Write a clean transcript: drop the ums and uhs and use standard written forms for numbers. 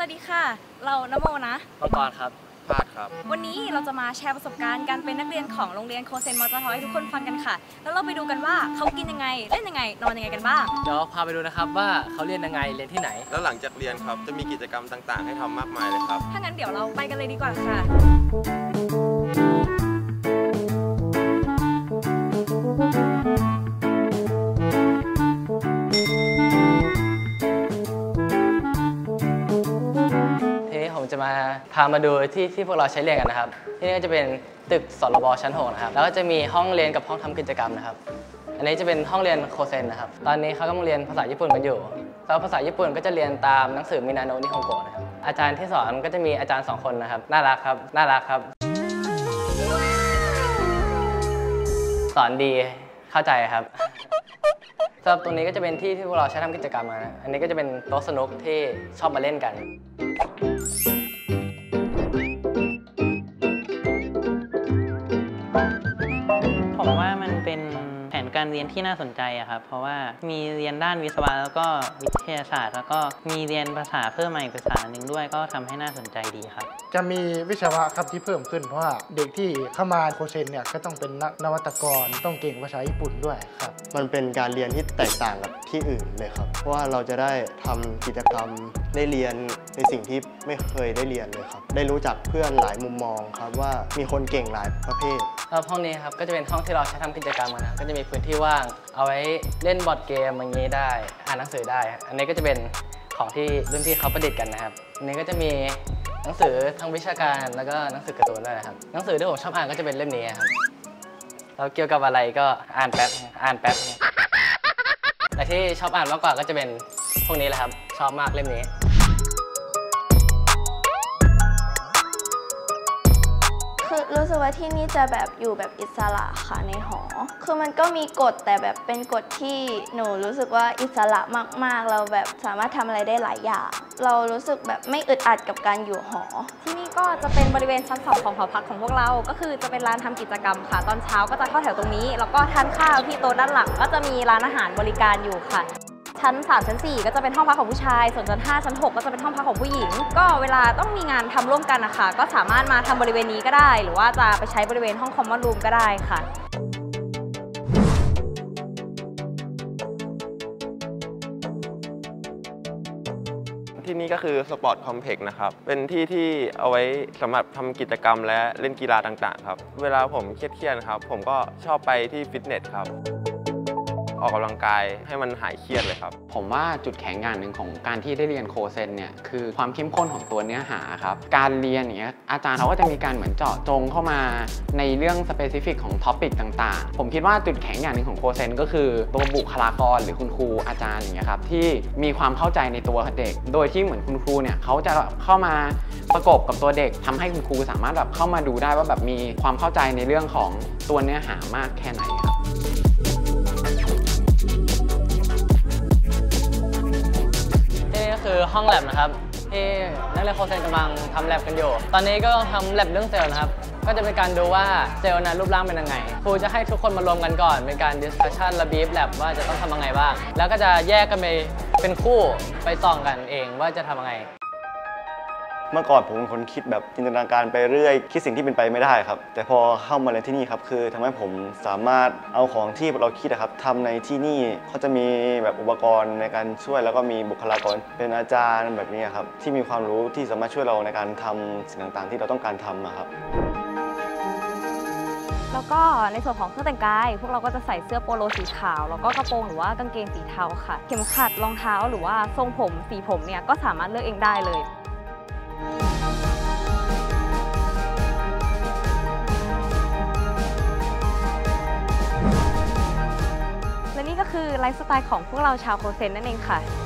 วัสดีค่ะเรานโมนะปกรณ์ครับพาดครับวันนี้เราจะมาแชร์ประสบการณ์การเป็นนักเรียนของโรงเรียนโคเซนมอเตอร์ทให้ทุกคนฟังกันค่ะแล้วเราไปดูกันว่าเขากินยังไงเล่นยังไงนอนยังไงกันบ้างเดี๋ยวพาไปดูนะครับว่าเขาเรียนยังไงเรียนที่ไหนแล้วหลังจากเรียนครับจะมีกิจกรรมต่างๆให้ทำมากมายเลยครับถ้างั้นเดี๋ยวเราไปกันเลยดีกว่าค่ะผมจะมาพามาดูที่พวกเราใช้เรียนกันนะครับที่นี่ก็จะเป็นตึกสรบชั้น6นะครับแล้วก็จะมีห้องเรียนกับห้องทำกิจกรรมนะครับอันนี้จะเป็นห้องเรียนโคเซนนะครับตอนนี้เขากำลังเรียนภาษาญี่ปุ่นกันอยู่แล้วภาษาญี่ปุ่นก็จะเรียนตามหนังสือมินาโนะนิฮงโกะนะครับอาจารย์ที่สอนก็จะมีอาจารย์2 คนนะครับน่ารักครับสอนดีเข้าใจครับสำหรับตรงนี้ก็จะเป็นที่พวกเราใช้ทำกิจกรรมนะอันนี้ก็จะเป็นโต๊ะสนุกที่ชอบมาเล่นกันผมว่ามันเป็นแผนการเรียนที่น่าสนใจอะครับเพราะว่ามีเรียนด้านวิศวะแล้วก็วิทยาศาสตร์แล้วก็มีเรียนภาษาเพิ่มมาอีกภาษาหนึ่งด้วยก็ทำให้น่าสนใจดีครับจะมีวิศวะครับที่เพิ่มขึ้นเพราะว่าเด็กที่เข้ามาโคเซนเนี่ยก็ต้องเป็นนักนวัตกรต้องเก่งภาษาญี่ปุ่นด้วยครับมันเป็นการเรียนที่แตกต่างกับที่อื่นเลยครับเพราะว่าเราจะได้ทำกิจกรรมได้เรียนในสิ่งที่ไม่เคยได้เรียนเลยครับได้รู้จักเพื่อนหลายมุมมองครับว่ามีคนเก่งหลายประเภทห้องนี้ครับก็จะเป็นห้องที่เราใช้ทำกิจกรรมนะก็จะมีพื้นที่ว่างเอาไว้เล่นบอร์ดเกมอย่างนี้ได้อ่านหนังสือได้อันนี้ก็จะเป็นของที่รุ่นพี่เขาประดิษฐ์กันนะครับอันนี้ก็จะมีหนังสือทั้งวิชาการแล้วก็หนังสือการ์ตูนด้วยนะครับหนังสือที่ผมชอบอ่านก็จะเป็นเล่มนี้ครับแล้วเกี่ยวกับอะไรก็อ่านแป๊บแต่ที่ชอบอ่านมากกว่าก็จะเป็นพวกนี้แหละครับชอบมากเล่มนี้คือรู้สึกว่าที่นี่จะแบบอยู่แบบอิสระค่ะในหอคือมันก็มีกฎแต่แบบเป็นกฎที่หนูรู้สึกว่าอิสระมากๆเราแบบสามารถทำอะไรได้หลายอย่างเรารู้สึกแบบไม่อึดอัดกับการอยู่หอที่นี่ก็จะเป็นบริเวณชั้น2ของหอพักของพวกเราก็คือจะเป็นร้านทำกิจกรรมค่ะตอนเช้าก็จะเข้าแถวตรงนี้แล้วก็ทานข้าวที่โต๊ะด้านหลังก็จะมีร้านอาหารบริการอยู่ค่ะชั้น3ชั้น4ก็จะเป็นห้องพักของผู้ชายส่วนชั้น5ชั้น6ก็จะเป็นห้องพักของผู้หญิงก็เวลาต้องมีงานทำร่วมกันนะคะก็สามารถมาทำบริเวณนี้ก็ได้หรือว่าจะไปใช้บริเวณห้องคอมมอนรูมก็ได้ค่ะที่นี่ก็คือสปอร์ตคอมเพล็กซ์นะครับเป็นที่ที่เอาไว้สำหรับทำกิจกรรมและเล่นกีฬาต่างๆครับเวลาผมเครียดๆครับผมก็ชอบไปที่ฟิตเนสครับออกกำลังกายให้มันหายเครียดเลยครับผมว่าจุดแข็งอย่างหนึ่งของการที่ได้เรียนโคเซนเนี่ยคือความเข้มข้นของตัวเนื้อหาครับการเรียนอย่างเงี้ยอาจารย์เขาก็จะมีการเหมือนเจาะจงเข้ามาในเรื่องสเปซิฟิกของท็อปิกต่างๆผมคิดว่าจุดแข็งอย่างหนึ่งของโคเซนก็คือตัวบุคลากรหรือคุณครูอาจารย์อย่างเงี้ยครับที่มีความเข้าใจในตัวเด็กโดยที่เหมือนคุณครูเนี่ยเขาจะเข้ามาประกบกับตัวเด็กทำให้คุณครูสามารถแบบเข้ามาดูได้ว่าแบบมีความเข้าใจในเรื่องของตัวเนื้อหามากแค่ไหนครับคือห้องแลบนะครับที่นักเรียนโคเซนกำลังทำแลบกันอยู่ตอนนี้ก็ทำแลบเรื่องเซลล์นะครับก็จะเป็นการดูว่าเซลล์นั้นรูปร่างเป็นยังไงครูจะให้ทุกคนมารวมกันก่อนเป็นการดิสคัชชันและบีฟแลบว่าจะต้องทำยังไงบ้างแล้วก็จะแยกกันไปเป็นคู่ไปส่องกันเองว่าจะทำยังไงเมื่อก่อนผมเป็นคนคิดแบบจินตนาการไปเรื่อยคิดสิ่งที่เป็นไปไม่ได้ครับแต่พอเข้ามาเรียนที่นี่ครับคือทำให้ผมสามารถเอาของที่เราคิดครับทำในที่นี่เขาจะมีแบบอุปกรณ์ในการช่วยแล้วก็มีบุคลากรเป็นอาจารย์แบบนี้ครับที่มีความรู้ที่สามารถช่วยเราในการทำสิ่งต่างๆที่เราต้องการทำครับแล้วก็ในส่วนของเครื่องแต่งกายพวกเราก็จะใส่เสื้อโปโลสีขาวแล้วก็กระโปรงหรือว่ากางเกงสีเทาค่ะเข็มขัดรองเท้าหรือว่าทรงผมสีผมเนี่ยก็สามารถเลือกเองได้เลยและนี่ก็คือไลฟ์สไตล์ของพวกเราชาวโคเซนนั่นเองค่ะ